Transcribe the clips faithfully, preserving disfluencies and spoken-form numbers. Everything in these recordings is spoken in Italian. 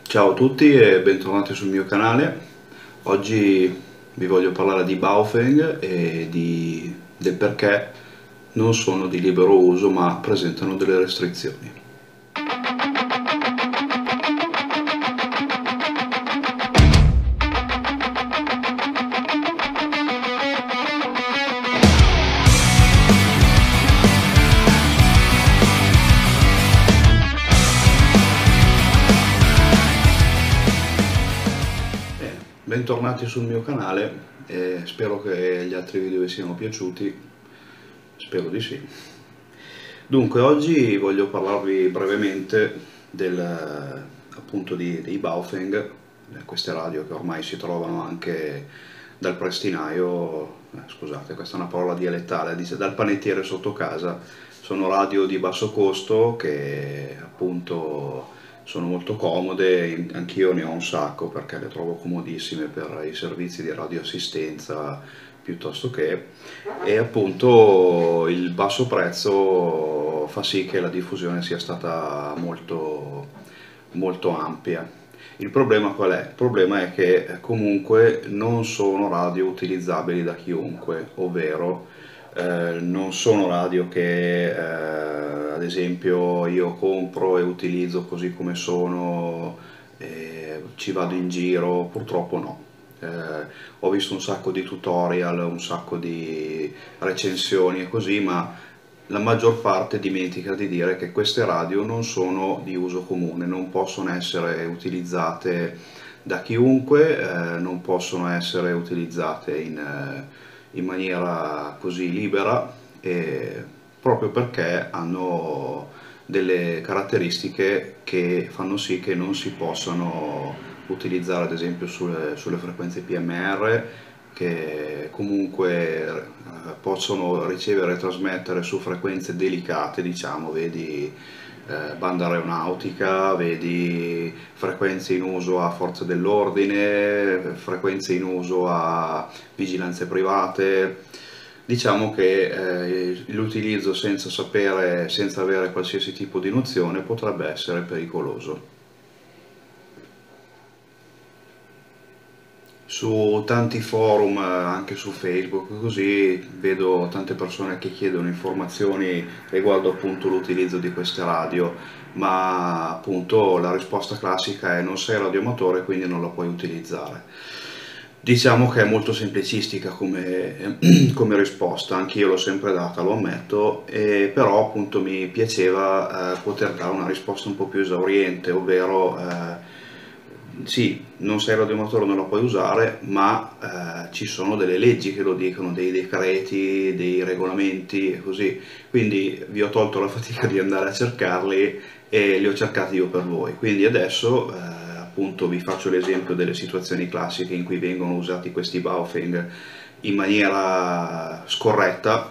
Ciao a tutti e bentornati sul mio canale. Oggi vi voglio parlare di Baofeng e di- del perché non sono di libero uso ma presentano delle restrizioni. Eh, Bentornati sul mio canale e spero che gli altri video vi siano piaciuti, spero di sì. Dunque, oggi voglio parlarvi brevemente del, appunto di, dei Baofeng, eh, queste radio che ormai si trovano anche dal prestinaio, eh, scusate, questa è una parola dialettale, dice dal panettiere sotto casa. Sono radio di basso costo che appunto sono molto comode, anch'io ne ho un sacco perché le trovo comodissime per i servizi di radioassistenza piuttosto che, e appunto il basso prezzo fa sì che la diffusione sia stata molto, molto ampia. Il problema qual è? Il problema è che comunque non sono radio utilizzabili da chiunque, ovvero eh, non sono radio che eh, ad esempio io compro e utilizzo così come sono, eh, ci vado in giro, purtroppo no. Eh, ho visto un sacco di tutorial, un sacco di recensioni e così, ma la maggior parte dimentica di dire che queste radio non sono di uso comune, non possono essere utilizzate da chiunque, eh, non possono essere utilizzate in, eh, in maniera così libera, e proprio perché hanno delle caratteristiche che fanno sì che non si possano utilizzare ad esempio sulle, sulle frequenze P M R, che comunque eh, possono ricevere e trasmettere su frequenze delicate, diciamo, vedi eh, banda aeronautica, vedi frequenze in uso a forze dell'ordine, frequenze in uso a vigilanze private. Diciamo che eh, l'utilizzo senza sapere, senza avere qualsiasi tipo di nozione potrebbe essere pericoloso. Su tanti forum, eh, anche su Facebook, così vedo tante persone che chiedono informazioni riguardo appunto l'utilizzo di queste radio, ma appunto la risposta classica è non sei radioamatore quindi non la puoi utilizzare. Diciamo che è molto semplicistica come, come risposta, anch'io l'ho sempre data, lo ammetto, e però appunto mi piaceva eh, poter dare una risposta un po' più esauriente, ovvero eh, sì, non sei radioamatore, non la puoi usare, ma eh, ci sono delle leggi che lo dicono, dei decreti, dei regolamenti e così. Quindi vi ho tolto la fatica di andare a cercarli e li ho cercati io per voi. Quindi adesso eh, appunto vi faccio l'esempio delle situazioni classiche in cui vengono usati questi Baofeng in maniera scorretta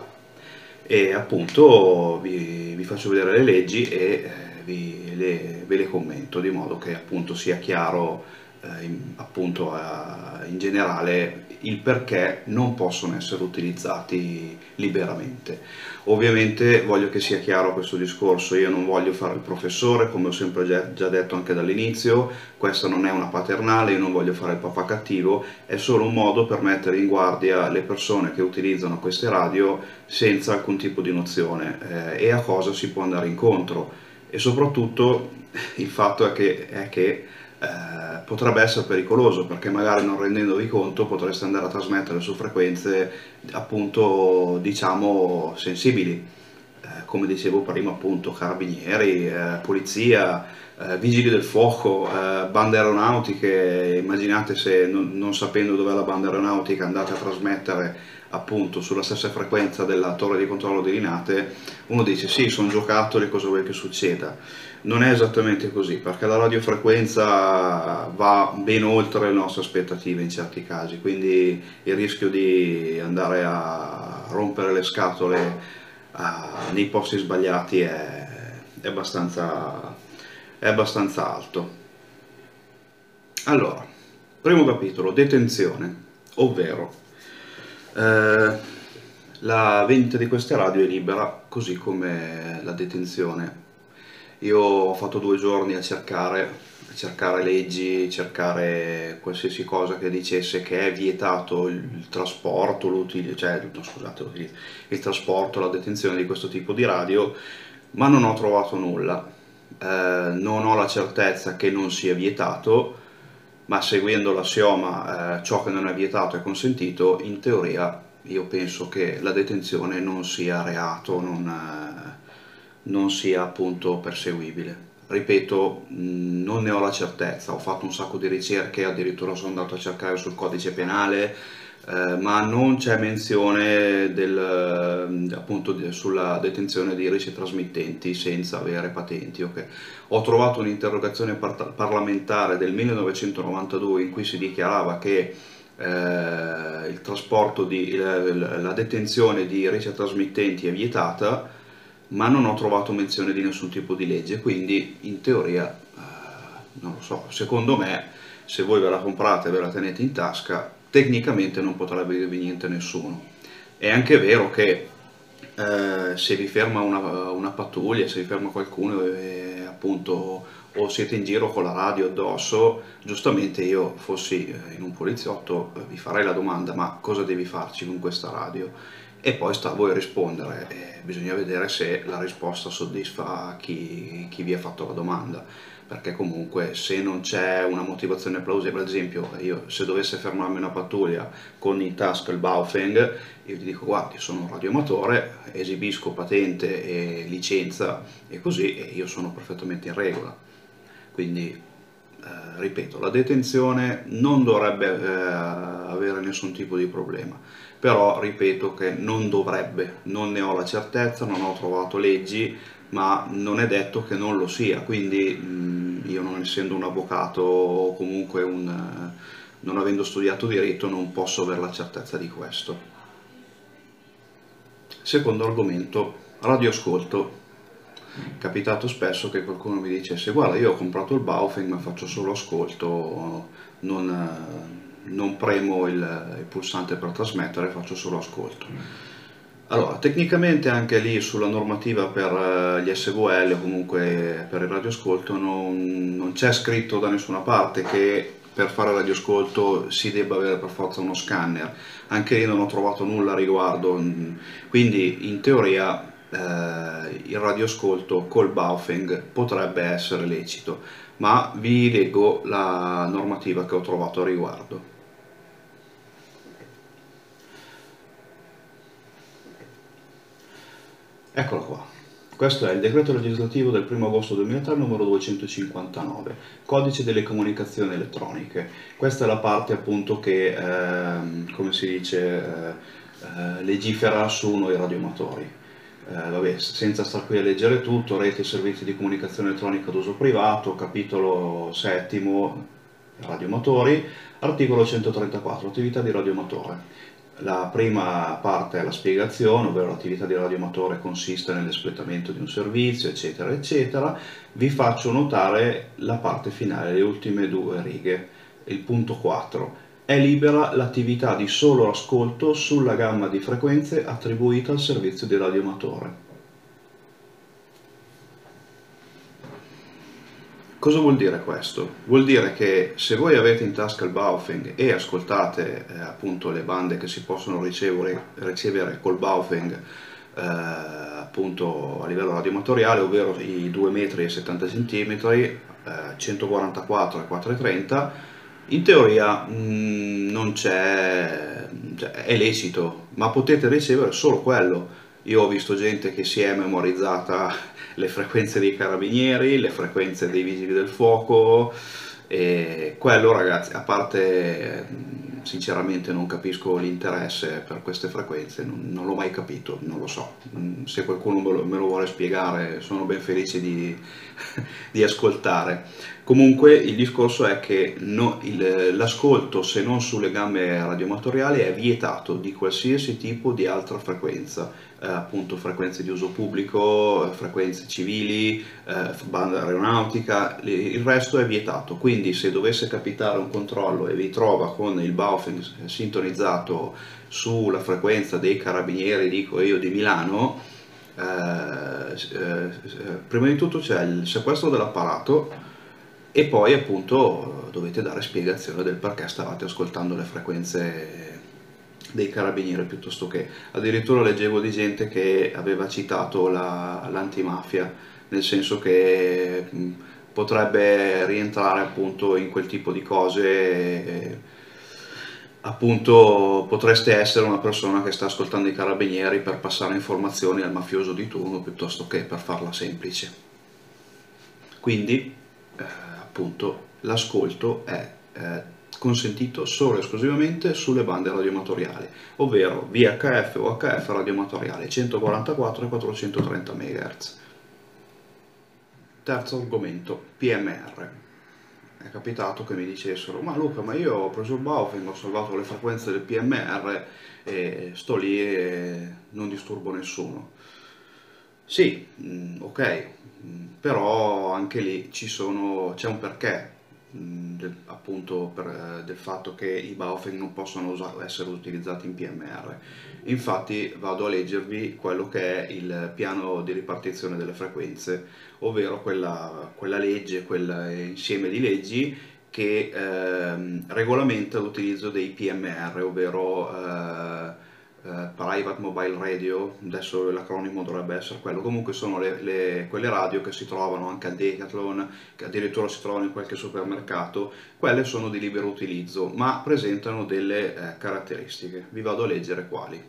e appunto vi, vi faccio vedere le leggi e eh, vi, le, ve le commento di modo che appunto sia chiaro eh, in, appunto eh, in generale il perché non possono essere utilizzati liberamente. Ovviamente voglio che sia chiaro questo discorso, io non voglio fare il professore, come ho sempre già, già detto anche dall'inizio, questa non è una paternale, io non voglio fare il papà cattivo, è solo un modo per mettere in guardia le persone che utilizzano queste radio senza alcun tipo di nozione eh, e a cosa si può andare incontro, e soprattutto il fatto è che, è che eh, potrebbe essere pericoloso perché magari non rendendovi conto potreste andare a trasmettere su frequenze appunto diciamo sensibili, eh, come dicevo prima appunto carabinieri, eh, polizia, eh, vigili del fuoco, eh, bande aeronautiche. Immaginate se non, non sapendo dov'è la banda aeronautica andate a trasmettere appunto sulla stessa frequenza della torre di controllo di Linate, uno dice sì, sono giocattoli, cosa vuoi che succeda? Non è esattamente così, perché la radiofrequenza va ben oltre le nostre aspettative in certi casi, quindi il rischio di andare a rompere le scatole a, nei posti sbagliati è, è, abbastanza, è abbastanza alto. Allora, primo capitolo, detenzione, ovvero eh, la vendita di queste radio è libera, così come la detenzione. Io ho fatto due giorni a cercare, cercare leggi, cercare qualsiasi cosa che dicesse che è vietato il, il trasporto, l'utilizzo, cioè, no, scusate, l'utilizzo, il trasporto, la detenzione di questo tipo di radio, ma non ho trovato nulla. Eh, non ho la certezza che non sia vietato, ma seguendo l'assioma eh, ciò che non è vietato è consentito, in teoria io penso che la detenzione non sia reato, non, eh, non sia appunto perseguibile. Ripeto, mh, non ne ho la certezza, ho fatto un sacco di ricerche, addirittura sono andato a cercare sul codice penale, eh, ma non c'è menzione del, eh, appunto di- sulla detenzione di ricetrasmittenti senza avere patenti. Ok. Ho trovato un'interrogazione par- parlamentare del millenovecentonovantadue in cui si dichiarava che eh, il trasporto di, il- la detenzione di ricetrasmittenti è vietata, ma non ho trovato menzione di nessun tipo di legge, quindi in teoria, eh, non lo so, secondo me, se voi ve la comprate e ve la tenete in tasca, tecnicamente non potrebbe dirvi niente nessuno. È anche vero che eh, se vi ferma una, una pattuglia, se vi ferma qualcuno e appunto o siete in giro con la radio addosso, giustamente io fossi eh, in un poliziotto eh, vi farei la domanda: ma cosa devi farci con questa radio? E poi sta a voi rispondere, e bisogna vedere se la risposta soddisfa chi, chi vi ha fatto la domanda, perché comunque se non c'è una motivazione plausibile, ad esempio io se dovesse fermarmi una pattuglia con in tasca il Baofeng, io gli dico: guardi, sono un radioamatore, esibisco patente e licenza e così, e io sono perfettamente in regola. Quindi, eh, ripeto, la detenzione non dovrebbe eh, avere nessun tipo di problema, però ripeto che non dovrebbe, non ne ho la certezza, non ho trovato leggi, ma non è detto che non lo sia, quindi mh, io non essendo un avvocato o comunque un, eh, non avendo studiato diritto non posso avere la certezza di questo. Secondo argomento, radioascolto. È capitato spesso che qualcuno mi dicesse: guarda, io ho comprato il Baofeng ma faccio solo ascolto, non, eh, non premo il, il pulsante per trasmettere, faccio solo ascolto. Allora, tecnicamente anche lì sulla normativa per eh, gli S V L o comunque per il radioascolto non, non c'è scritto da nessuna parte che per fare radioascolto si debba avere per forza uno scanner. Anche lì non ho trovato nulla a riguardo, quindi in teoria eh, il radioascolto col Baofeng potrebbe essere lecito, ma vi leggo la normativa che ho trovato a riguardo. Eccolo qua. Questo è il decreto legislativo del primo agosto duemilatré numero duecentocinquantanove, codice delle comunicazioni elettroniche. Questa è la parte appunto che, ehm, come si dice, eh, eh, legifera su noi radioamatori. Eh, vabbè, senza star qui a leggere tutto: rete e servizi di comunicazione elettronica d'uso privato, capitolo settimo, radioamatori, articolo centotrentaquattro, attività di radioamatore. La prima parte è la spiegazione, ovvero l'attività di radioamatore consiste nell'espletamento di un servizio, eccetera, eccetera. Vi faccio notare la parte finale, le ultime due righe, il punto quattro. È libera l'attività di solo ascolto sulla gamma di frequenze attribuita al servizio di radioamatore. Cosa vuol dire questo? Vuol dire che se voi avete in tasca il Baofeng e ascoltate eh, appunto le bande che si possono ricevere, ricevere col Baofeng eh, appunto a livello radioamatoriale, ovvero i due metri e settanta centimetri, eh, centoquarantaquattro e quattrocentotrenta, in teoria mh, non c'è, cioè, è lecito, ma potete ricevere solo quello. Io ho visto gente che si è memorizzata le frequenze dei carabinieri, le frequenze dei vigili del fuoco, e quello, ragazzi, a parte sinceramente non capisco l'interesse per queste frequenze, non, non l'ho mai capito, non lo so. Se qualcuno me lo, me lo vuole spiegare sono ben felice di, di ascoltare. Comunque il discorso è che no, l'ascolto, se non sulle gambe radioamatoriali, è vietato di qualsiasi tipo di altra frequenza, eh, appunto frequenze di uso pubblico, frequenze civili, eh, banda aeronautica, il resto è vietato. Quindi se dovesse capitare un controllo e vi trova con il Baofeng sintonizzato sulla frequenza dei carabinieri, dico io, di Milano, eh, eh, prima di tutto c'è il sequestro dell'apparato e poi appunto dovete dare spiegazione del perché stavate ascoltando le frequenze dei carabinieri piuttosto che. Addirittura leggevo di gente che aveva citato la- l'antimafia, nel senso che mh, potrebbe rientrare appunto in quel tipo di cose. E, appunto potreste essere una persona che sta ascoltando i carabinieri per passare informazioni al mafioso di turno piuttosto che per farla semplice. Quindi eh, appunto l'ascolto è eh, consentito solo e esclusivamente sulle bande radioamatoriali, ovvero V H F o H F radioamatoriale centoquarantaquattro e quattrocentotrenta megahertz. Terzo argomento, P M R. È capitato che mi dicessero: ma Luca, ma io ho preso il Baofeng, ho salvato le frequenze del P M R e sto lì e non disturbo nessuno. Sì, mm, ok, mm, però anche lì ci sono, c'è un perché, mm, del, appunto per, eh, del fatto che i Baofeng non possono usa- essere utilizzati in P M R. Infatti vado a leggervi quello che è il piano di ripartizione delle frequenze, ovvero quella, quella legge, quell'insieme di leggi che ehm, regolamenta l'utilizzo dei P M R, ovvero eh, eh, Private Mobile Radio. Adesso l'acronimo dovrebbe essere quello. Comunque sono le, le- quelle radio che si trovano anche al Decathlon, che addirittura si trovano in qualche supermercato. Quelle sono di libero utilizzo, ma presentano delle eh, caratteristiche. Vi vado a leggere quali.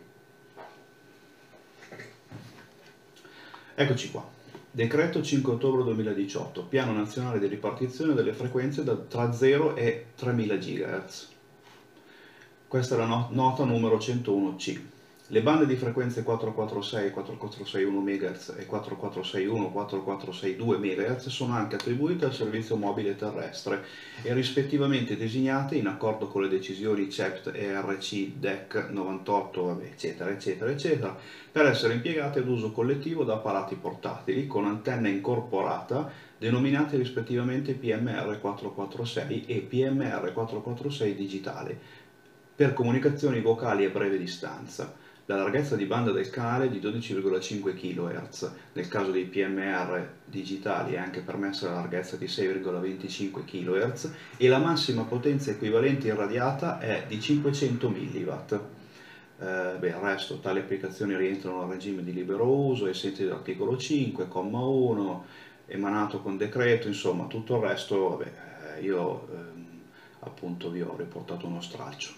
Eccoci qua. Decreto cinque ottobre duemiladiciotto, piano nazionale di ripartizione delle frequenze da- tra zero e tremila GHz. Questa è la no- nota numero centouno C. Le bande di frequenze quattrocentoquarantasei, quattrocentoquarantaseiuno MHz e quattrocentoquarantaseiuno, quattrocentoquarantaseidue MHz sono anche attribuite al servizio mobile terrestre e rispettivamente designate in accordo con le decisioni C E P T, E R C, D E C novantotto, vabbè, eccetera, eccetera, eccetera, per essere impiegate ad uso collettivo da apparati portatili con antenna incorporata denominati rispettivamente P M R quattrocentoquarantasei e P M R quattrocentoquarantasei digitale, per comunicazioni vocali a breve distanza. La larghezza di banda del canale è di dodici virgola cinque chilohertz, nel caso dei P M R digitali è anche permessa la larghezza di sei virgola venticinque chilohertz e la massima potenza equivalente irradiata è di cinquecento milliwatt. Eh, beh, il resto, tali applicazioni rientrano al regime di libero uso ai sensi dell'articolo cinque, comma uno, emanato con decreto, insomma tutto il resto, vabbè, eh, io ehm, appunto vi ho riportato uno stralcio.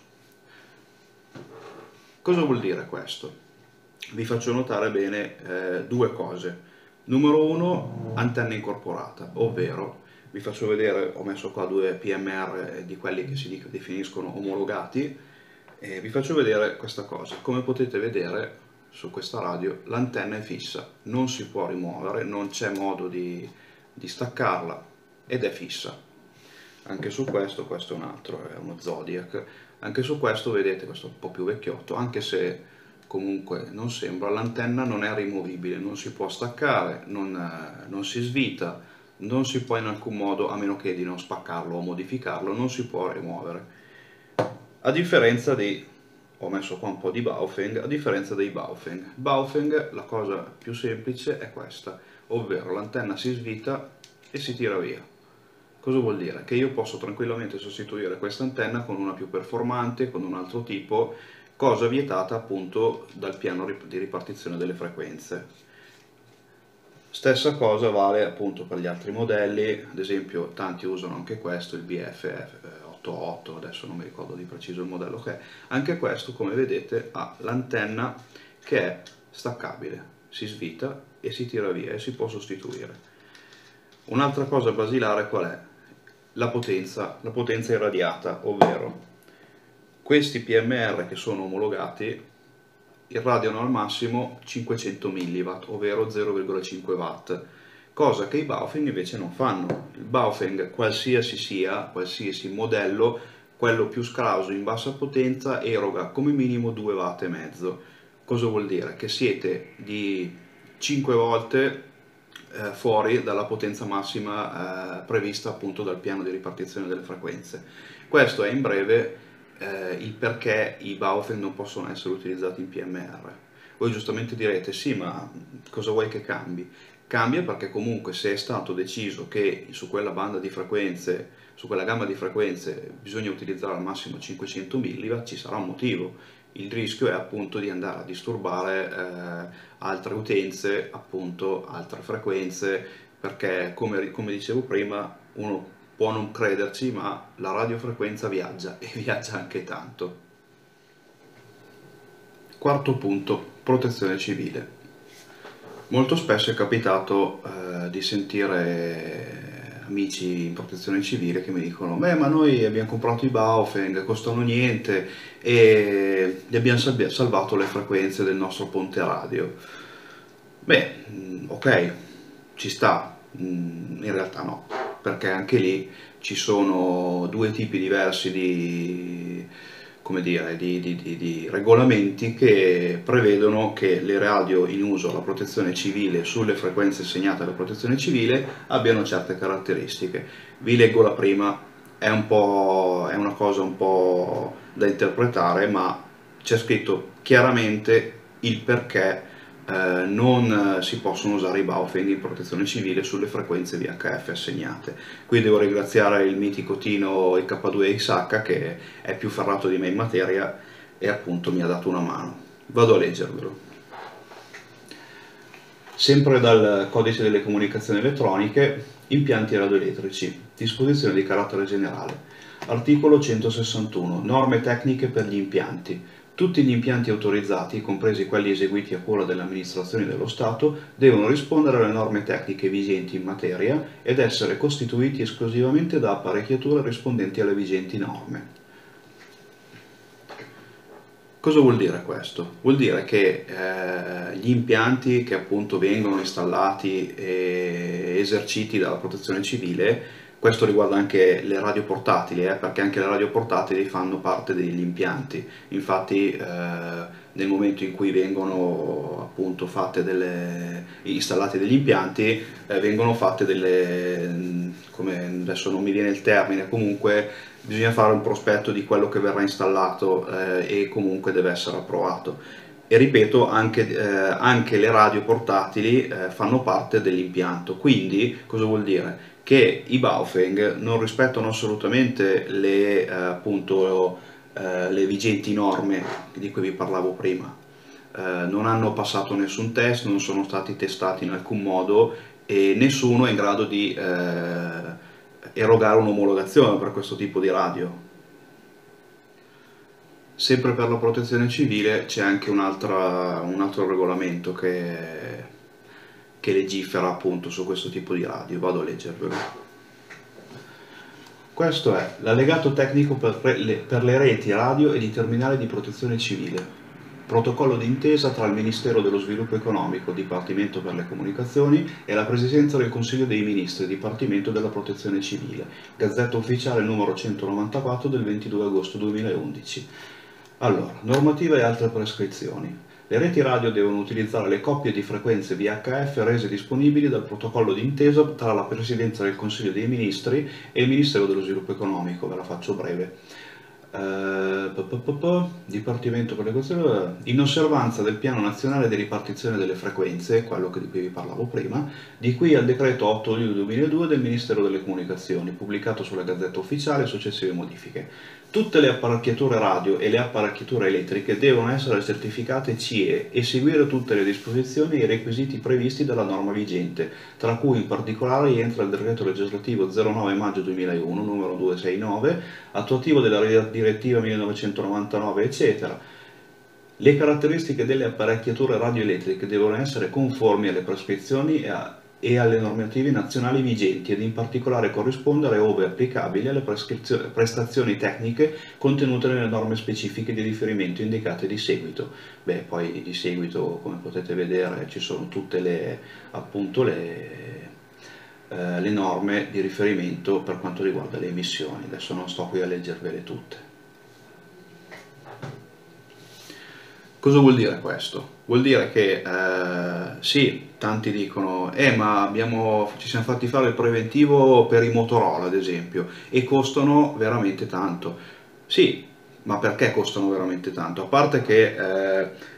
Cosa vuol dire questo? Vi faccio notare bene eh, due cose. Numero uno, antenna incorporata, ovvero vi faccio vedere, ho messo qua due P M R di quelli che si definiscono omologati, e vi faccio vedere questa cosa. Come potete vedere su questa radio l'antenna è fissa, non si può rimuovere, non c'è modo di, di staccarla ed è fissa. Anche su questo, questo è un altro, è uno Zodiac, anche su questo vedete, questo è un po' più vecchiotto, anche se comunque non sembra, l'antenna non è rimovibile, non si può staccare, non, eh, non si svita, non si può in alcun modo, a meno che di non spaccarlo o modificarlo, non si può rimuovere. A differenza di, ho messo qua un po' di Baofeng, a differenza dei Baofeng. Baofeng, la cosa più semplice è questa, ovvero l'antenna si svita e si tira via. Cosa vuol dire? Che io posso tranquillamente sostituire questa antenna con una più performante, con un altro tipo, cosa vietata appunto dal piano di ripartizione delle frequenze. Stessa cosa vale appunto per gli altri modelli, ad esempio tanti usano anche questo, il B F ottantotto, adesso non mi ricordo di preciso il modello che è. Anche questo, come vedete, ha l'antenna che è staccabile, si svita e si tira via e si può sostituire. Un'altra cosa basilare qual è? La potenza, la potenza irradiata, ovvero questi P M R che sono omologati irradiano al massimo cinquecento milliwatt, ovvero zero virgola cinque watt, cosa che i Baofeng invece non fanno. Il Baofeng, qualsiasi sia, qualsiasi modello, quello più scrauso in bassa potenza, eroga come minimo due watt e mezzo. Cosa vuol dire? Che siete di cinque volte eh, fuori dalla potenza massima eh, prevista appunto dal piano di ripartizione delle frequenze. Questo è in breve eh, il perché i Baofeng non possono essere utilizzati in P M R. Voi giustamente direte: sì, ma cosa vuoi che cambi? Cambia perché comunque se è stato deciso che su quella banda di frequenze, su quella gamma di frequenze bisogna utilizzare al massimo cinquecento milliwatt, ci sarà un motivo. Il rischio è appunto di andare a disturbare eh, altre utenze, appunto altre frequenze, perché come, come dicevo prima, uno può non crederci, ma la radiofrequenza viaggia e viaggia anche tanto. Quarto punto, protezione civile. Molto spesso è capitato eh, di sentire amici in protezione civile che mi dicono: beh, ma noi abbiamo comprato i Baofeng, costano niente e gli abbiamo salvato le frequenze del nostro ponte radio. Beh, ok, ci sta, in realtà no, perché anche lì ci sono due tipi diversi di, come dire, di, di, di, di regolamenti che prevedono che le radio in uso alla protezione civile, sulle frequenze assegnate alla protezione civile, abbiano certe caratteristiche. Vi leggo la prima, è, un po', è una cosa un po' da interpretare, ma c'è scritto chiaramente il perché eh, non si possono usare i Baofeng in protezione civile sulle frequenze V H F assegnate. Qui devo ringraziare il mitico Tino I K due X H che è più ferrato di me in materia e appunto mi ha dato una mano. Vado a leggervelo. Sempre dal Codice delle Comunicazioni Elettroniche, impianti radioelettrici, disposizione di carattere generale. Articolo centosessantuno. Norme tecniche per gli impianti. Tutti gli impianti autorizzati, compresi quelli eseguiti a cura delle amministrazioni dello Stato, devono rispondere alle norme tecniche vigenti in materia ed essere costituiti esclusivamente da apparecchiature rispondenti alle vigenti norme. Cosa vuol dire questo? Vuol dire che eh, gli impianti che appunto vengono installati e eserciti dalla protezione civile, questo riguarda anche le radio portatili, eh, perché anche le radio portatili fanno parte degli impianti. Infatti eh, nel momento in cui vengono appunto fatte delle, installati degli impianti, eh, vengono fatte delle, come adesso non mi viene il termine, comunque bisogna fare un prospetto di quello che verrà installato eh, e comunque deve essere approvato. E ripeto, anche, eh, anche le radio portatili eh, fanno parte dell'impianto. Quindi cosa vuol dire? Che i Baofeng non rispettano assolutamente le, eh, appunto, eh, le vigenti norme di cui vi parlavo prima. Eh, non hanno passato nessun test, non sono stati testati in alcun modo e nessuno è in grado di eh, erogare un'omologazione per questo tipo di radio. Sempre per la protezione civile c'è anche un altro, un altro regolamento che, che legifera appunto su questo tipo di radio. Vado a leggervelo. Questo è l'allegato tecnico per le, per le reti radio e i terminali di protezione civile. Protocollo d'intesa tra il Ministero dello Sviluppo Economico, Dipartimento per le Comunicazioni e la Presidenza del Consiglio dei Ministri, Dipartimento della Protezione Civile. Gazzetta Ufficiale numero centonovantaquattro del ventidue agosto duemilaundici. Allora, normativa e altre prescrizioni. Le reti radio devono utilizzare le coppie di frequenze V H F rese disponibili dal protocollo d'intesa tra la Presidenza del Consiglio dei Ministri e il Ministero dello Sviluppo Economico, ve la faccio breve. Uh, pa, pa, pa, pa, Dipartimento per le questioni in osservanza del piano nazionale di ripartizione delle frequenze, quello di cui vi parlavo prima, di cui al decreto otto luglio duemiladue del Ministero delle Comunicazioni, pubblicato sulla Gazzetta Ufficiale e successive modifiche. Tutte le apparecchiature radio e le apparecchiature elettriche devono essere certificate C E e seguire tutte le disposizioni e i requisiti previsti dalla norma vigente, tra cui in particolare rientra il decreto legislativo zero nove maggio duemilauno numero duecentosessantanove, attuativo della direttiva millenovecentonovantanove, eccetera. Le caratteristiche delle apparecchiature radioelettriche devono essere conformi alle prescrizioni e, a, e alle normative nazionali vigenti ed in particolare corrispondere, ove applicabili, alle prestazioni tecniche contenute nelle norme specifiche di riferimento indicate di seguito. Beh, poi di seguito, come potete vedere, ci sono tutte le, appunto, le, eh, le norme di riferimento per quanto riguarda le emissioni. Adesso non sto qui a leggervele tutte. Cosa vuol dire questo? Vuol dire che eh, sì, tanti dicono eh ma abbiamo, ci siamo fatti fare il preventivo per i Motorola ad esempio e costano veramente tanto. Sì, ma perché costano veramente tanto? A parte che eh,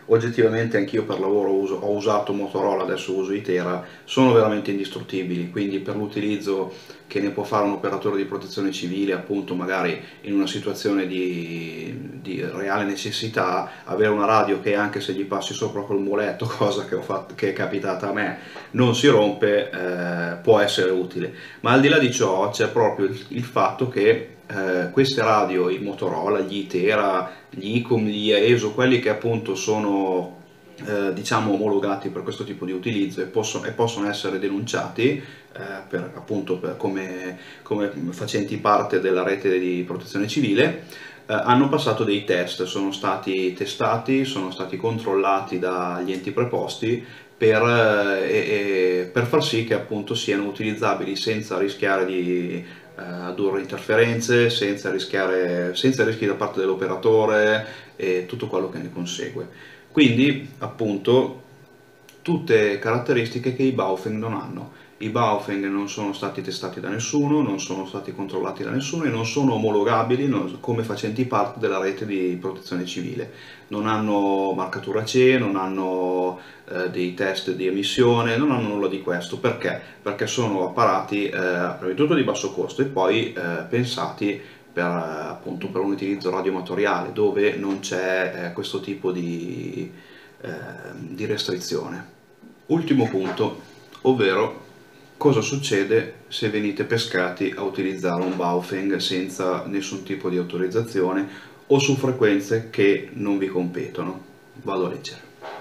oggettivamente anch'io per lavoro uso, ho usato Motorola, adesso uso Itera, sono veramente indistruttibili, quindi per l'utilizzo che ne può fare un operatore di protezione civile, appunto magari in una situazione di, di reale necessità, avere una radio che anche se gli passi sopra col muletto, cosa che, ho fatto, che è capitata a me, non si rompe, eh, può essere utile. Ma al di là di ciò c'è proprio il, il fatto che eh, queste radio, i Motorola, gli Itera, gli Icom, gli ESO, quelli che appunto sono eh, diciamo omologati per questo tipo di utilizzo e possono, e possono essere denunciati eh, per, appunto per, come, come facenti parte della rete di protezione civile, eh, hanno passato dei test, sono stati testati, sono stati controllati dagli enti preposti per, eh, e, per far sì che appunto siano utilizzabili senza rischiare di eh, addurre interferenze, senza rischiare, senza rischi da parte dell'operatore e tutto quello che ne consegue. Quindi appunto tutte caratteristiche che i Baofeng non hanno. I Baofeng non sono stati testati da nessuno, non sono stati controllati da nessuno e non sono omologabili non, come facenti parte della rete di protezione civile. Non hanno marcatura C E, non hanno eh, dei test di emissione, non hanno nulla di questo. Perché? Perché sono apparati eh, prima di tutto di basso costo e poi eh, pensati per, appunto, per un utilizzo radioamatoriale dove non c'è eh, questo tipo di, eh, di restrizione. Ultimo punto, ovvero cosa succede se venite pescati a utilizzare un Baofeng senza nessun tipo di autorizzazione o su frequenze che non vi competono. Vado a leggere.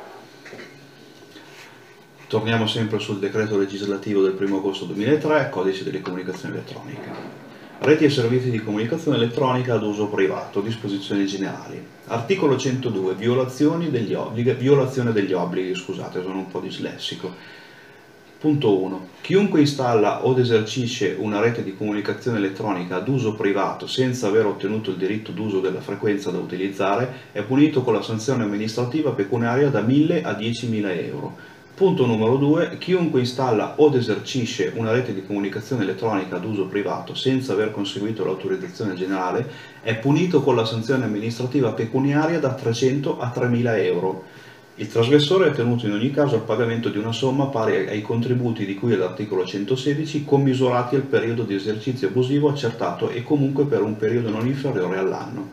Torniamo sempre sul decreto legislativo del primo agosto duemilatré, codice delle comunicazioni elettroniche. Reti e servizi di comunicazione elettronica ad uso privato, disposizioni generali. Articolo centodue, violazioni degli obblighi, violazione degli obblighi, scusate, sono un po' dislessico. Punto uno. Chiunque installa od esercisce una rete di comunicazione elettronica ad uso privato senza aver ottenuto il diritto d'uso della frequenza da utilizzare è punito con la sanzione amministrativa pecuniaria da mille a diecimila euro. Punto numero due. Chiunque installa od esercisce una rete di comunicazione elettronica ad uso privato senza aver conseguito l'autorizzazione generale è punito con la sanzione amministrativa pecuniaria da trecento a tremila euro. Il trasgressore è tenuto in ogni caso al pagamento di una somma pari ai contributi di cui all'articolo centosedici commisurati al periodo di esercizio abusivo accertato e comunque per un periodo non inferiore all'anno.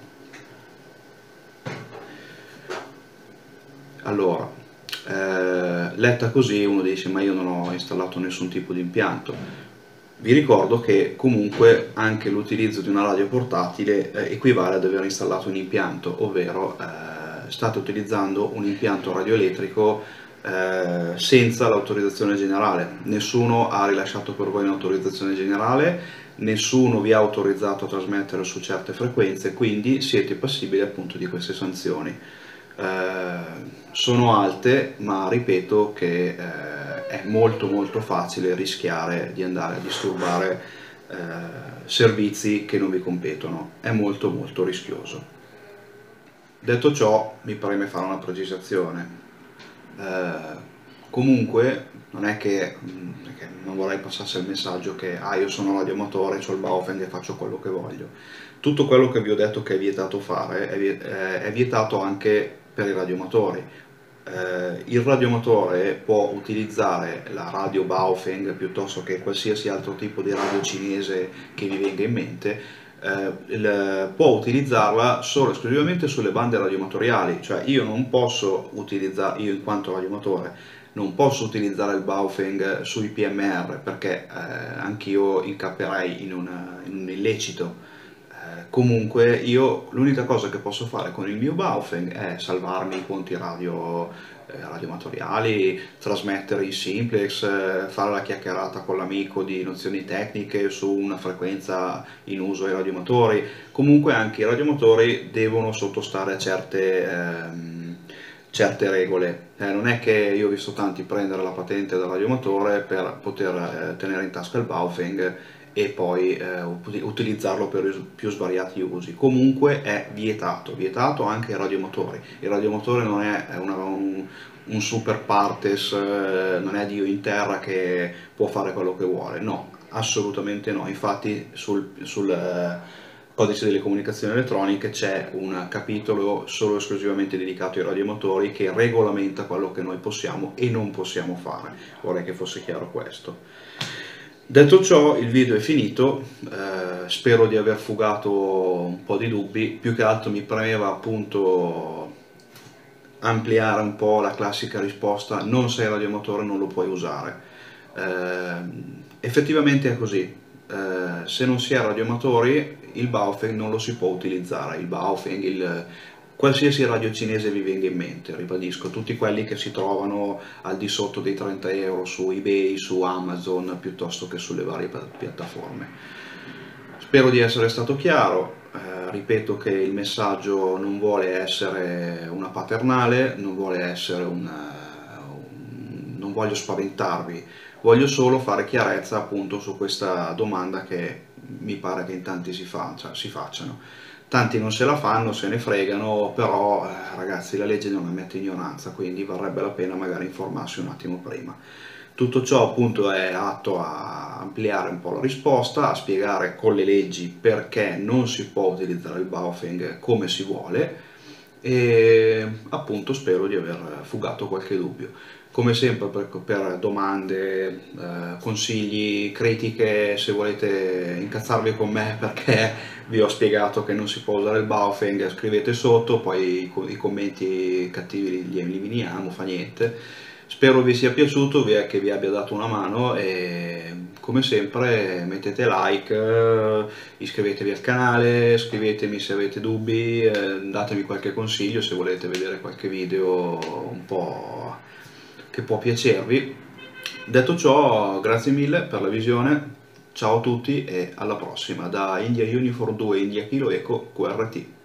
Allora, eh, letta così uno dice ma io non ho installato nessun tipo di impianto. Vi ricordo che comunque anche l'utilizzo di una radio portatile eh, equivale ad aver installato un impianto, ovvero eh, state utilizzando un impianto radioelettrico eh, senza l'autorizzazione generale. Nessuno ha rilasciato per voi un'autorizzazione generale, nessuno vi ha autorizzato a trasmettere su certe frequenze, quindi siete passibili appunto di queste sanzioni. Eh, sono alte, ma ripeto che eh, è molto molto facile rischiare di andare a disturbare eh, servizi che non vi competono, è molto molto rischioso. Detto ciò, mi preme fare una precisazione. Eh, comunque, non è che, perché non vorrei passasse il messaggio che ah, io sono radioamatore, ho il Baofeng e faccio quello che voglio. Tutto quello che vi ho detto che è vietato fare è, è vietato anche per i radioamatori. Eh, il radioamatore può utilizzare la radio Baofeng piuttosto che qualsiasi altro tipo di radio cinese che vi venga in mente. Eh, il, può utilizzarla solo e esclusivamente sulle bande radioamatoriali, cioè io non posso utilizzare, io in quanto radioamatore, non posso utilizzare il Baofeng sui P M R perché eh, anch'io incapperei in, una, in un illecito. Eh, comunque io l'unica cosa che posso fare con il mio Baofeng è salvarmi i conti radio eh, radioamatoriali, trasmettere in simplex, eh, fare la chiacchierata con l'amico di nozioni tecniche su una frequenza in uso ai radioamatori. Comunque anche i radioamatori devono sottostare a certe, ehm, certe regole. Eh, non è che io ho visto tanti prendere la patente da radioamatore per poter eh, tenere in tasca il Baofeng e poi eh, utilizzarlo per più svariati usi. Comunque è vietato, vietato anche ai radiomotori. Il radiomotore non è una, un, un super partes, eh, non è Dio in terra che può fare quello che vuole, no, assolutamente no. Infatti sul, sul, eh, codice delle comunicazioni elettroniche c'è un capitolo solo e esclusivamente dedicato ai radiomotori che regolamenta quello che noi possiamo e non possiamo fare. Vorrei che fosse chiaro questo. Detto ciò, il video è finito, eh, spero di aver fugato un po' di dubbi, più che altro mi premeva appunto ampliare un po' la classica risposta: non sei radiomotore, non lo puoi usare. Eh, effettivamente è così, eh, se non si è radioamatori il Baofeng non lo si può utilizzare, il Baofeng, il, qualsiasi radio cinese vi venga in mente, ribadisco, tutti quelli che si trovano al di sotto dei trenta euro su eBay, su Amazon, piuttosto che sulle varie piattaforme. Spero di essere stato chiaro, eh, ripeto che il messaggio non vuole essere una paternale, non vuole essere un, un non voglio spaventarvi, voglio solo fare chiarezza appunto su questa domanda che mi pare che in tanti si, fa, cioè, si facciano. Tanti non se la fanno, se ne fregano, però eh, ragazzi, la legge non ammette ignoranza, quindi varrebbe la pena magari informarsi un attimo prima. Tutto ciò appunto è atto a ampliare un po' la risposta, a spiegare con le leggi perché non si può utilizzare il Baofeng come si vuole, e appunto spero di aver fugato qualche dubbio. Come sempre per, per domande, eh, consigli, critiche, se volete incazzarvi con me perché vi ho spiegato che non si può usare il Baofeng, scrivete sotto, poi i, i commenti cattivi li eliminiamo, fa niente. Spero vi sia piaciuto, che vi abbia dato una mano e come sempre mettete like, eh, iscrivetevi al canale, scrivetemi se avete dubbi, eh, datemi qualche consiglio se volete vedere qualche video un po' che può piacervi. Detto ciò, grazie mille per la visione, ciao a tutti e alla prossima. Da India Uniform due India Kilo Eco Q R T.